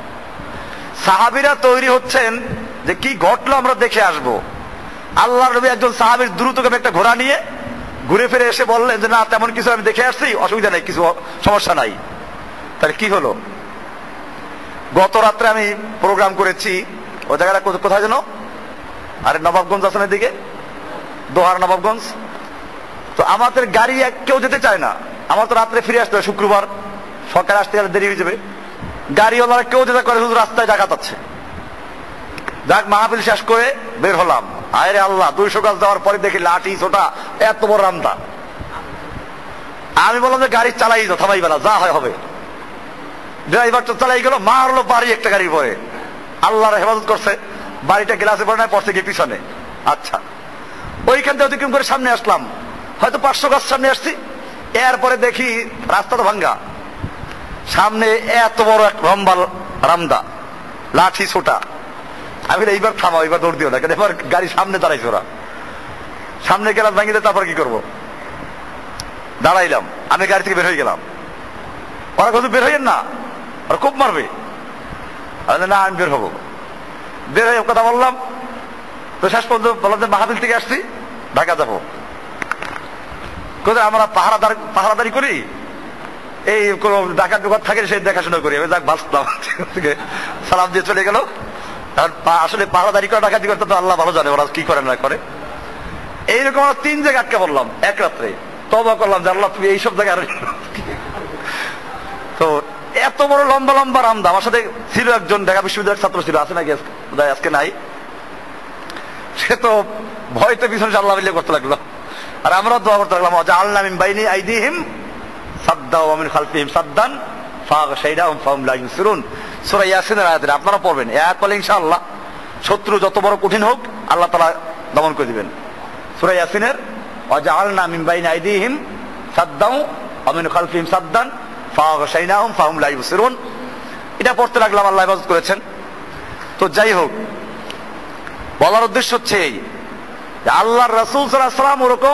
সাহাবীরা তৈরি হচ্ছেন যে কি ঘটলো আমরা দেখে আসবো। আল্লাহর নবী একজন সাহাবীর দ্রুতগামী একটা ঘোড়া নিয়ে ঘুরে ফিরে এসে বললেন যে না তেমন কিছু আমি দেখে আসছি, অসুবিধা নেই, কিছু সমস্যা নাই। তাহলে কি হলো? গত রাত্রে আমি প্রোগ্রাম করেছি ওই জায়গাটা কোথায় যেন, আরে নবাবগঞ্জ আসানের দিকে, দোহার নবাবগঞ্জ। তো আমাদের গাড়ি এক কেউ যেতে চায় না, আমার তো রাত্রে ফিরে আসতে হবে, শুক্রবার সকালে আসতে গেলে দেরি হয়ে যাবে। গাড়িওয়ালারা কেউ যেতে করে, শুধু রাস্তায় জায়গা আছে। যাক মাহফিল শেষ করে বের হলাম, আরে আল্লাহ দুইশো গাছ দেওয়ার পরে দেখি লাঠি ছোটা এত বড় রামদা। আমি বললাম যে গাড়ি চালাই যাও, থামাই বেলা যা হয় হবে। ড্রাইভার তো চালাই গেল, মারলো বাড়ি একটা গাড়ির পরে। আল্লাহর হেফাজত করছে, বাড়িটা গ্লাসে পড়ে নাই, পড়ছে গিয়ে পিছনে। আচ্ছা, ওইখান থেকে অতিক্রম করে সামনে আসলাম, হয়তো পাঁচশো গাছ সামনে আসছি। এরপরে দেখি রাস্তা তো ভাঙ্গা, সামনে এত বড় এক লম্বা রামদা, লাঠি ছোটা। আমি এইবার থামাও, এইবার দৌড় দিও না, কেন এবার গাড়ি সামনে দাঁড়াইছে ওরা। সামনে গেলাম ভাঙিতে, তারপর কি করবো? দাঁড়াইলাম, আমি গাড়ি থেকে বের হয়ে গেলাম। ওরা কত বের হইয়েন না, ওরা খুব মারবে। না আমি বের হবো, বের হয়ে কথা বললাম। তো শেষ পর্যন্ত বললাম যে মাহফিল থেকে আসছি, ঢাকা যাবো। কোথায় আমরা পাহারাদার পাহারাদারি করি, এই কোন ডাকাত দোকান থাকে সেই দেখাশোনা করি। আমি যাক বাঁচলাম, সালাম দিয়ে চলে গেল। আসলে পাহারাদারি করে ডাকাতি করতে তো আল্লাহ ভালো জানে ওরা কি করে না করে। এইরকম আমরা তিন জায়গায় আটকে বললাম এক রাত্রে, তওবা করলাম যে আল্লাহ তুমি এইসব জায়গায়। তো এত বড় লম্বা লম্বা রামদা। আমার সাথে ছিল একজন ঢাকা বিশ্ববিদ্যালয়ের ছাত্র ছিল, আছে নাকি আজকে নাই, সে তো ভয়তে পিছনে আল্লাহ বিল্লাহ করতে লাগলো। আর আমরা দোয়া করতে লাগলাম আল্লাহ মিন বাইনি আইদিহিম সাদ্দা ওয়া মিন খালফিহিম সাদ্দান ফাগশাইনাহুম ফাহুম লা ইউবসিরুন। সূরা ইয়াসিনের আয়াত আপনারা পড়বেন, এক বলে ইনশাআল্লাহ শত্রু যত বড় কঠিন হোক আল্লাহ তাআলা দমন করে দিবেন। সূরা ইয়াসিনের ওয়া জাআলনা মিন বাইনি আইদিহিম সাদ্দান ওয়া মিন খালফিহিম সাদ্দান ফাগশাইনাহুম ফাহুম লা ইউবসিরুন, এটা পড়তে লাগলাম, আল্লাহ হেফাজত করেছেন। তো যাই হোক, বলার উদ্দেশ্য হচ্ছে এই যে আল্লাহর রাসূল সাল্লাল্লাহু আলাইহি ওয়াসাল্লাম ওরকম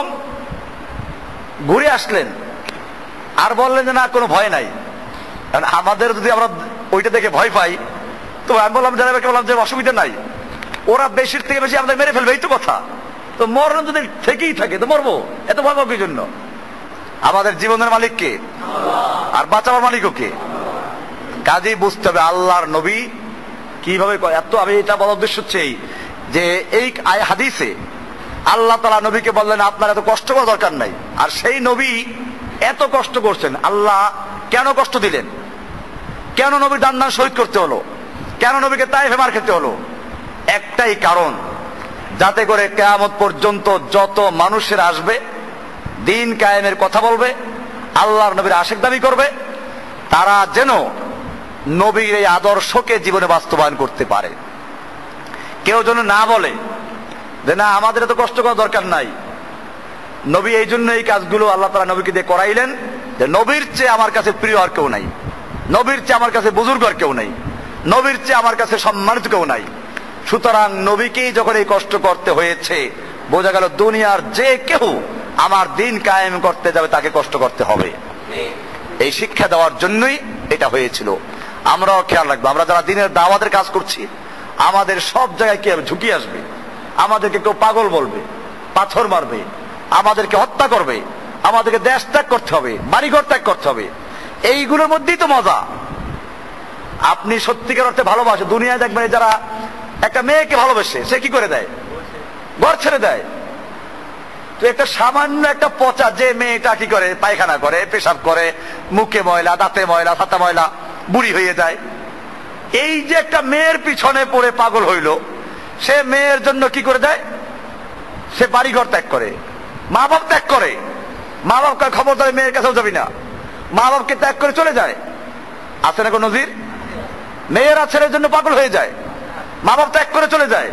ঘুরে আসলেন আর বললেন যে না কোনো ভয় নাই। কারণ আমাদের যদি আমরা ওইটা দেখে ভয় পাই, তো আমি বললাম ড্রাইভারকে বললাম যে অসুবিধা নাই, ওরা বেশির থেকে বেশি আমাদের মেরে ফেলবে, এই তো কথা। তো মরণ যদি থেকেই থাকে তো মরবো, এত ভয় পাবো কি জন্য? আমাদের জীবনের মালিক কে? আর বাঁচাবার মালিকও কে? কাজেই বুঝতে হবে আল্লাহর নবী কিভাবে। এত আমি এটা বলার উদ্দেশ্য হচ্ছে এই যে এই হাদিসে আল্লাহ তাআলা নবীকে বললেন আপনার এত কষ্ট করার দরকার নাই। আর সেই নবী এত কষ্ট করছেন, আল্লাহ কেন কষ্ট দিলেন? কেন নবীর দান দান শহীদ করতে হলো? কেন নবীকে তাইফে মার খেতে হলো? একটাই কারণ, যাতে করে কিয়ামত পর্যন্ত যত মানুষের আসবে দিন কায়েমের কথা বলবে, আল্লাহর নবীর আশিক দাবি করবে, তারা যেন নবীর এই আদর্শকে জীবনে বাস্তবায়ন করতে পারে। কেউ যেন না বলে যে না আমাদের এত কষ্ট করার দরকার নাই। নবী এই জন্য এই কাজগুলো আল্লাহ তাআলা নবীকে দিয়ে করাইলেন যে নবীর চেয়ে আমার কাছে প্রিয় আর কেউ নাই, নবীর চেয়ে আমার কাছে বুজুর্গ আর কেউ নাই, নবীর চেয়ে আমার কাছে সম্মানিত কেউ নাই। সুতরাং নবীকেই যখন এই কষ্ট করতে হয়েছে, বোঝা গেল দুনিয়ার যে কেউ আমার দিন কায়েম করতে যাবে তাকে কষ্ট করতে হবে। এই শিক্ষা দেওয়ার জন্যই এটা হয়েছিল। আমরাও খেয়াল রাখবো, আমরা যারা দিনের দাওয়াতের কাজ করছি, আমাদের সব জায়গায় কি ঝুঁকি আসবে। আমাদেরকে কেউ পাগল বলবে, পাথর মারবে, আমাদেরকে হত্যা করবে, আমাদেরকে দেশ ত্যাগ করতে হবে, বাড়িঘর ত্যাগ করতে হবে। এইগুলোর মধ্যেই তো মজা। আপনি সত্যিকার অর্থে ভালোবাসে, দুনিয়ায় দেখবেন যারা একটা মেয়েকে ভালোবাসে সে কি করে দেয়? ঘর ছেড়ে দেয়। তো একটা সামান্য একটা পচা যে মেয়েটা কি করে? পায়খানা করে, পেশাব করে, মুখে ময়লা, দাঁতে ময়লা, ছাতা ময়লা, বুড়ি হয়ে যায়। এই যে একটা মেয়ের পিছনে পড়ে পাগল হইল, সে মেয়ের জন্য কি করে দেয়? সে বাড়িঘর ত্যাগ করে, মা বাপ ত্যাগ করে। মা বাপকে খবরদার মেয়ের কাছেও যাবি না, মা বাপকে ত্যাগ করে চলে যায়। আছে না কোন নজির? মেয়েরা ছেলের জন্য পাগল হয়ে যায়, মা বাপ ত্যাগ করে চলে যায়।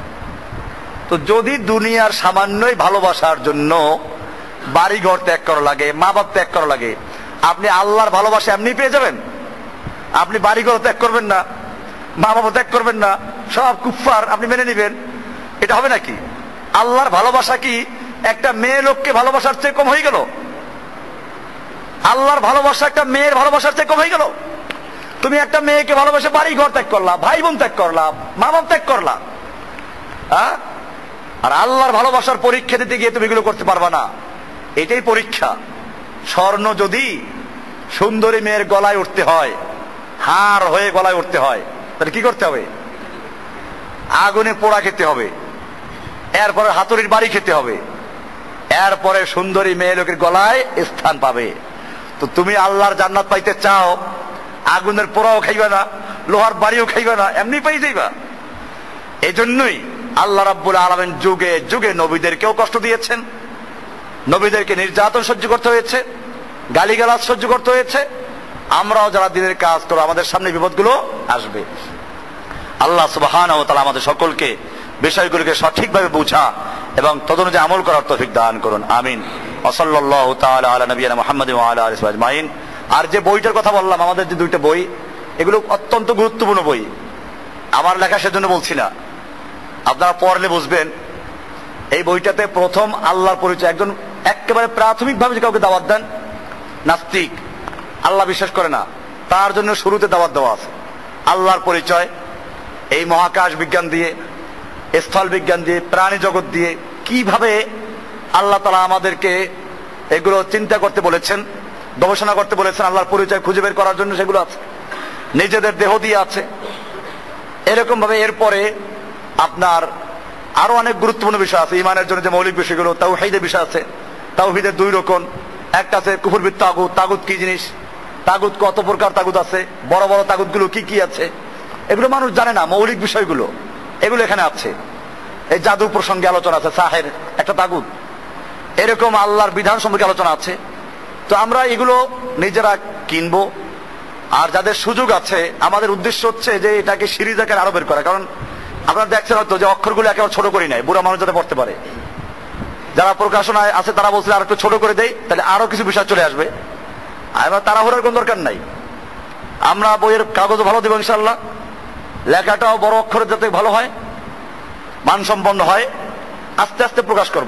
তো যদি দুনিয়ার সামান্যই ভালোবাসার জন্য বাড়িঘর ত্যাগ করা লাগে, মা বাপ ত্যাগ করা লাগে, আপনি আল্লাহর ভালোবাসা এমনি পেয়ে যাবেন? আপনি বাড়িঘর ত্যাগ করবেন না, মা বাবা ত্যাগ করবেন না, সব কুফার আপনি মেনে নিবেন? এটা হবে নাকি? আল্লাহর ভালোবাসা কি একটা মেয়ে লোককে ভালোবাসার চেয়ে কম হয়ে গেল? আল্লাহর ভালোবাসা একটা মেয়ের ভালোবাসার চেয়ে কম হয়ে গেল? তুমি একটা মেয়েকে ভালোবাসে বাড়ি ঘর ত্যাগ করলা, ভাই বোন ত্যাগ করলা, মা বাপ ত্যাগ করলা, হ্যাঁ? আর আল্লাহর ভালোবাসার পরীক্ষা দিতে গিয়ে তুমি এগুলো করতে পারবা না। এটাই পরীক্ষা। স্বর্ণ যদি সুন্দরী মেয়ের গলায় উঠতে হয়, হার হয়ে গলায় উঠতে হয়, তাহলে কি করতে হবে? আগুনে পোড়া খেতে হবে, এরপরে হাতুড়ির বাড়ি খেতে হবে, এরপরে সুন্দরী মেয়ে লোকের গলায় স্থান পাবে। তো তুমি আল্লাহর জান্নাত পাইতে চাও, আগুনের পোড়াও খাইবে না, লোহার বাড়িও খাইবে না, এমনি পাই যাইবা। এই জন্যই আল্লাহ রাব্বুল আলামিন যুগে যুগে নবীদেরকেও কষ্ট দিয়েছেন, নবীদেরকে নির্যাতন সহ্য করতে হয়েছে, গালিগালাজ সহ্য করতে হয়েছে। আমরাও যারা দিনের কাজ করব, আমাদের সামনে বিপদগুলো আসবে। আল্লাহ সুবহানাহু ওয়া তাআলা আমাদের সকলকে বিষয়গুলোকে সঠিকভাবে বোঝা এবং তদনুযায়ী আমল করার তৌফিক দান করুন, আমিন। ওয়া সাল্লাল্লাহু তাআলা আলা নবিয়িনা মুহাম্মাদিন ওয়া আলা আলিহি ওয়া আজমাইন। আর যে বইটার কথা বললাম, আমাদের যে দুইটা বই, এগুলো অত্যন্ত গুরুত্বপূর্ণ বই। আমার লেখা সেজন্য বলছি না, আপনারা পড়লে বুঝবেন। এই বইটাতে প্রথম আল্লাহর পরিচয়। একজন একেবারে প্রাথমিকভাবে যে কাউকে দাওয়াত দেন, নাস্তিক, আল্লাহ বিশ্বাস করে না, তার জন্য শুরুতে দাওয়াত দেওয়া আছে আল্লাহর পরিচয়। এই মহাকাশ বিজ্ঞান দিয়ে, স্থল বিজ্ঞান দিয়ে, প্রাণী জগৎ দিয়ে কিভাবে আল্লাহ তাআলা আমাদেরকে এগুলো চিন্তা করতে বলেছেন, গবেষণা করতে বলেছেন, আল্লাহর পরিচয় খুঁজে বের করার জন্য সেগুলো আছে। নিজেদের দেহ দিয়ে আছে এরকম ভাবে। এরপরে আপনার আরো অনেক গুরুত্বপূর্ণ বিষয় আছে, ইমানের জন্য যে মৌলিক বিষয়গুলো, তাওহীদের বিষয় আছে। তাওহীদের দুই রকম, একটা আছে কুফর বিত তাগুত। তাগুত কি জিনিস, তাগুত কত প্রকার তাগুত আছে, বড় বড় তাগুত গুলো কি কি আছে, এগুলো মানুষ জানে না। মৌলিক বিষয়গুলো এগুলো এখানে আছে। এই জাদু প্রসঙ্গে আলোচনা আছে, সাহের একটা তাগুত। এরকম আল্লাহর বিধান সম্পর্কে আলোচনা আছে। তো আমরা এগুলো নিজেরা কিনবো, আর যাদের সুযোগ আছে, আমাদের উদ্দেশ্য হচ্ছে যে এটাকে সিরিজ আকারে আরো বের করা। কারণ আপনারা দেখছেন হয়তো যে অক্ষরগুলো একেবারে ছোট করি নাই, বুড়া মানুষ যাতে পড়তে পারে। যারা প্রকাশনায় আছে তারা বলছে আর একটু ছোট করে দেয়, তাহলে আরো কিছু বিষয় চলে আসবে। আর তাড়াহুড়ার কোন দরকার নাই। আমরা বইয়ের কাগজও ভালো দেবো ইনশাল্লাহ, লেখাটাও বড় অক্ষরে যাতে ভালো হয়, মানসম্পন্ন হয়, আস্তে আস্তে প্রকাশ করব।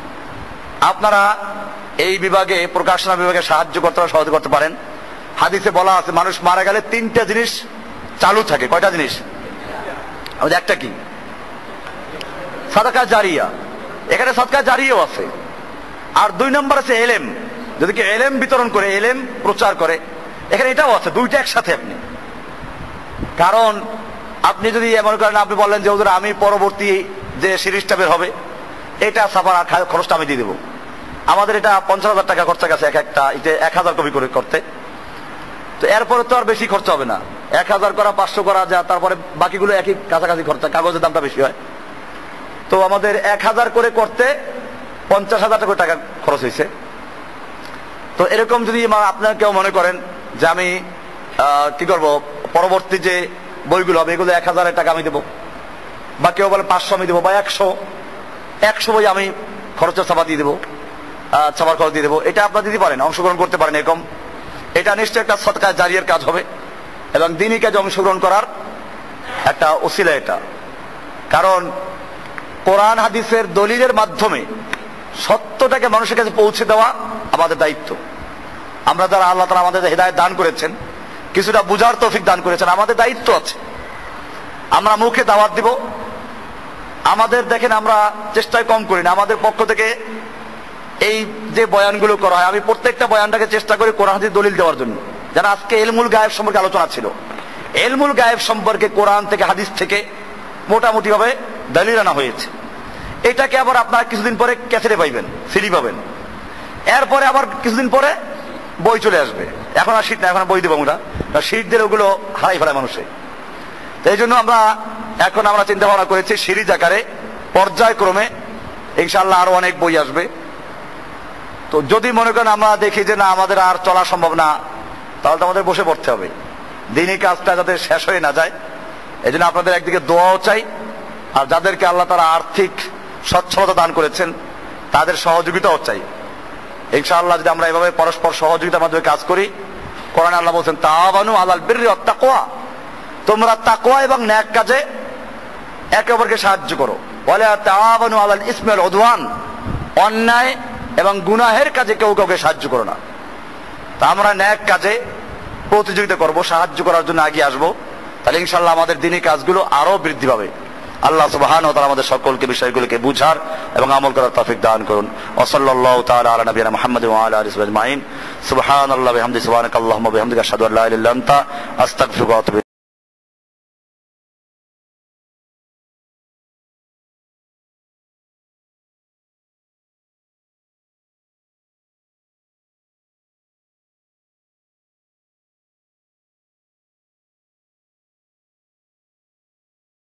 আপনারা এই বিভাগে, প্রকাশনা বিভাগে সাহায্য করতে সহযোগিতা করতে পারেন। হাদিসে বলা আছে মানুষ মারা গেলে তিনটা জিনিস চালু থাকে। কয়টা জিনিস? আমাদের একটা কি? সাদাকা জারিয়া। এখানে সাদকা জারিয়াও আছে। আর দুই নম্বর আছে এলেম, যদি কি এলেম বিতরণ করে, এলেম প্রচার করে, এখানে এটাও আছে। দুইটা একসাথে আপনি, কারণ আপনি যদি এমন করেন, আপনি বললেন যে ওদের আমি পরবর্তী যে সিরিজটা বের হবে এটা ছাপার খরচটা আমি দিয়ে দেবো, আমাদের এটা পঞ্চাশ হাজার টাকা খরচা গেছে এক একটা, এটা এক হাজার কপি করে করতে। তো এরপরে তো আর বেশি খরচা হবে না, এক হাজার করা, পাঁচশো করা যা, তারপরে বাকিগুলো একই কাছাকাছি খরচা, কাগজের দামটা বেশি হয়। তো আমাদের এক হাজার করে করতে পঞ্চাশ হাজার টাকা খরচ হয়েছে। তো এরকম যদি আপনারা কেউ মনে করেন যে আমি কি করব, পরবর্তী যে বইগুলো হবে এগুলো এক হাজারের টাকা আমি দেবো, বা কেউ বলে পাঁচশো আমি দেবো, বা একশো একশো বই আমি খরচের ছাপা দিয়ে দেবো, ছাপার খরচ দিয়ে দেবো, এটা আপনারা দিতে পারেন, অংশগ্রহণ করতে পারেন। এরকম এটা নিশ্চয়ই একটা সদকা জারিয়ার কাজ হবে এবং দিনই কাজে অংশগ্রহণ করার একটা ওসিলা এটা। কারণ কোরআন হাদিসের দলিলের মাধ্যমে সত্যটাকে মানুষের কাছে পৌঁছে দেওয়া আমাদের দায়িত্ব। আমরা যারা আল্লাহ তাআলা আমাদের হেদায়েত দান করেছেন, কিছুটা বুঝার তৌফিক দান করেছেন, আমাদের দায়িত্ব আছে। আমরা মুখে দাওয়াত দিব, আমাদের দেখেন আমরা চেষ্টায় কম করি না। আমাদের পক্ষ থেকে এই যে বয়ানগুলো করা হয়, আমি প্রত্যেকটা বয়ানটাকে চেষ্টা করি কোরআন হাদিস দলিল দেওয়ার জন্য। যারা আজকে এলমুল গায়েব সম্পর্কে আলোচনা ছিল, এলমুল গায়েব সম্পর্কে কোরআন থেকে হাদিস থেকে মোটামুটি ভাবে দলিল আনা হয়েছে। এটাকে আবার আপনারা কিছুদিন পরে ক্যাসেটে পাইবেন, সিডি পাবেন, এরপরে আবার কিছুদিন পরে বই চলে আসবে। এখন আর শীত না, এখন বই দেবো আমরা, শীত দিলে ওগুলো হারাই ফেলায় মানুষে। এই জন্য আমরা এখন আমরা চিন্তা ভাবনা করেছি সিরিজ আকারে পর্যায়ক্রমে ইনশাআল্লাহ আরো অনেক বই আসবে। তো যদি মনে করেন আমরা দেখি যে না আমাদের আর চলা সম্ভব না, তাহলে তো আমাদের বসে পড়তে হবে, দিনই কাজটা যাতে শেষ হয়ে না যায়। এই জন্য আপনাদের একদিকে দোয়াও চাই, আর যাদেরকে আল্লাহ তাআলা আর্থিক সচ্ছলতা দান করেছেন তাদের সহযোগিতাও চাই। ইনশাআল্লাহ যদি আমরা এভাবে পরস্পর সহযোগিতার মাধ্যমে কাজ করি, কোরআনে আল্লাহ বলছেন তাআওয়ানু আলাল বিররি ওয়াত তাকওয়া, তোমরা তাকওয়া এবং নেক কাজে একে অপরকে সাহায্য করো। ওয়ালা তাআওয়ানু আলাল ইসমি ওয়াল উদওয়ান, অন্যায় এবং গুনাহের কাজে কেউ কাউকে সাহায্য করো না। তা আমরা নেক কাজে প্রতিযোগিতা করব, সাহায্য করার জন্য এগিয়ে আসবো, তাহলে ইনশাআল্লাহ আমাদের দিনী কাজগুলো আরো বৃদ্ধি পাবে। আল্লাহ সুবহানাহু ওয়া তাআলা আমাদের সকলকে বিষয়গুলোকে বুঝার এবং আমল করার তৌফিক দান করুন। ওয়া সাল্লাল্লাহু তাআলা আলা নবিয়িনা মুহাম্মাদিন ওয়া আলা আলিহি ওয়া সাহবিহি আজমাইন। সুবহানাল্লাহি ওয়া বিহামদিহি সুবহানাকাল্লাহুম্মা ওয়া বিহামদিকা আশহাদু আল্লা ইলাহা ইল্লা আনতা আস্তাগফিরুকা ওয়া আতুবু